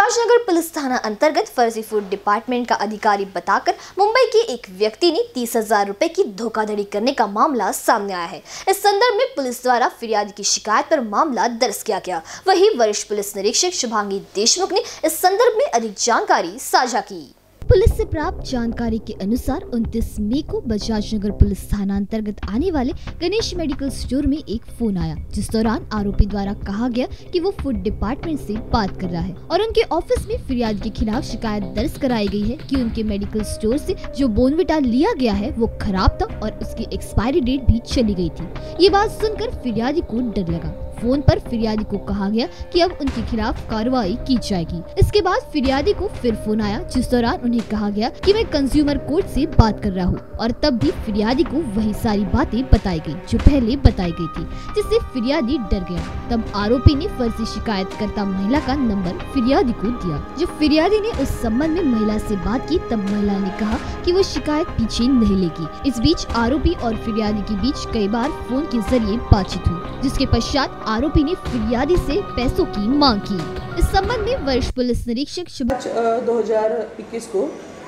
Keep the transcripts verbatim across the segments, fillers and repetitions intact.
Bajaj police थाना अंतर्गत फर्जी फूड डिपार्टमेंट का अधिकारी बताकर मुंबई के एक व्यक्ति ने तीस हजार रुपए की धोखाधड़ी करने का मामला सामने आया है। इस संदर्भ में पुलिस द्वारा फिरियादी की शिकायत पर मामला दर्ज किया गया। वहीं वरिष्ठ पुलिस निरीक्षक शुभांगी देशमुख ने इस संदर्भ में अधिक जानकारी साझा की। पुलिस से प्राप्त जानकारी के अनुसार उनतीस मई को बजाज नगर पुलिस थाना अंतर्गत आने वाले गणेश मेडिकल स्टोर में एक फोन आया, जिस दौरान आरोपी द्वारा कहा गया कि वो फूड डिपार्टमेंट से बात कर रहा है और उनके ऑफिस में फिरियादी के खिलाफ शिकायत दर्ज कराई गई है कि उनके मेडिकल स्टोर से जो बोर्नविटा लिया गया है वो खराब था और उसकी एक्सपायरी डेट भी चली गई थी। ये बात सुनकर फिरियादी को डर लगा। फोन पर फिरियादी को कहा गया कि अब उनके खिलाफ कार्रवाई की जाएगी। इसके बाद फिरियादी को फिर फोन आया, जिस दौरान उन्हें कहा गया कि मैं कंज्यूमर कोर्ट से बात कर रहा हूँ और तब भी फिरियादी को वही सारी बातें बताई गई जो पहले बताई गई थी, जिससे फिरियादी डर गया। तब आरोपी ने फर्जी शिकायतकर्ता महिला का नंबर फिरियादी को दिया। जब फिरियादी ने उस संबंध में महिला से बात की तब महिला ने कहा कि वो शिकायत पीछे नहीं लेगी। इस बीच आरोपी और फिरियादी के बीच कई बार फोन के जरिए बातचीत हुई, जिसके पश्चात आरोपी ने फिरियादी से पैसों की मांग की। इस संबंध में वरिष्ठ पुलिस निरीक्षक शुभ दो हजार इक्कीस को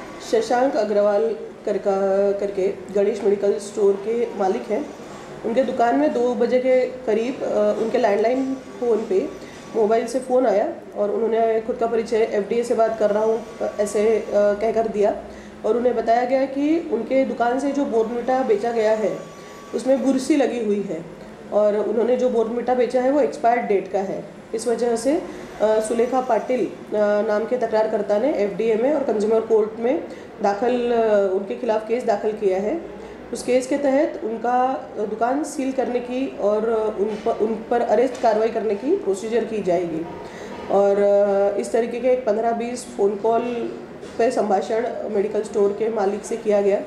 शशांक अग्रवाल कर का करके गणेश मेडिकल स्टोर के मालिक हैं। उनके दुकान में दो बजे के करीब उनके लैंडलाइन फ़ोन पे मोबाइल से फ़ोन आया और उन्होंने खुद का परिचय एफडीए से बात कर रहा हूँ ऐसे कहकर दिया और उन्हें बताया गया कि उनके दुकान से जो बोर्नविटा बेचा गया है उसमें बुरसी लगी हुई है और उन्होंने जो बोर्नविटा बेचा है वो एक्सपायर्ड डेट का है। इस वजह से सुलेखा पाटिल नाम के तकरारकर्ता ने एफडीए में और कंज्यूमर कोर्ट में दाखिल उनके खिलाफ केस दाखिल किया है। उस केस के तहत उनका दुकान सील करने की और उन पर उन पर अरेस्ट कार्रवाई करने की प्रोसीजर की जाएगी और इस तरीके के एक पंद्रह बीस फ़ोन कॉल पे संभाषण मेडिकल स्टोर के मालिक से किया गया।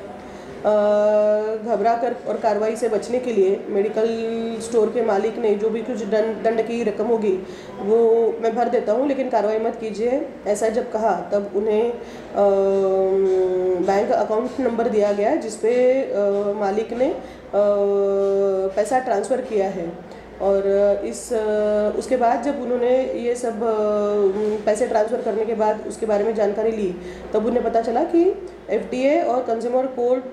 घबरा कर और कार्रवाई से बचने के लिए मेडिकल स्टोर के मालिक ने जो भी कुछ दंड दंड की रकम होगी वो मैं भर देता हूँ, लेकिन कार्रवाई मत कीजिए, ऐसा जब कहा तब उन्हें आ, बैंक अकाउंट नंबर दिया गया जिसपे आ, मालिक ने आ, पैसा ट्रांसफ़र किया है और इस उसके बाद जब उन्होंने ये सब पैसे ट्रांसफ़र करने के बाद उसके बारे में जानकारी ली तब उन्हें पता चला कि एफडीए और कंज्यूमर कोर्ट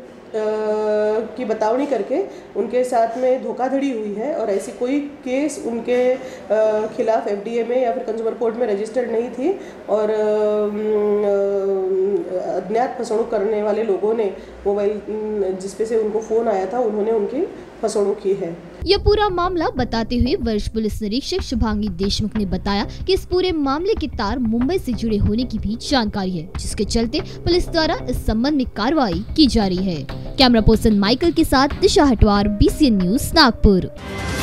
की बतावनी करके उनके साथ में धोखाधड़ी हुई है और ऐसी कोई केस उनके खिलाफ एफडीए में या फिर कंज्यूमर कोर्ट में रजिस्टर्ड नहीं थी और अज्ञात फसणुक करने वाले लोगों ने मोबाइल जिसपे से उनको फ़ोन आया था उन्होंने उनकी फसणुक की है। यह पूरा मामला बताते हुए वरिष्ठ पुलिस निरीक्षक शुभांगी देशमुख ने बताया कि इस पूरे मामले के तार मुंबई से जुड़े होने की भी जानकारी है, जिसके चलते पुलिस द्वारा इस संबंध में कार्रवाई की जा रही है। कैमरा पर्सन माइकल के साथ दिशा हटवार, बीसीएन न्यूज नागपुर।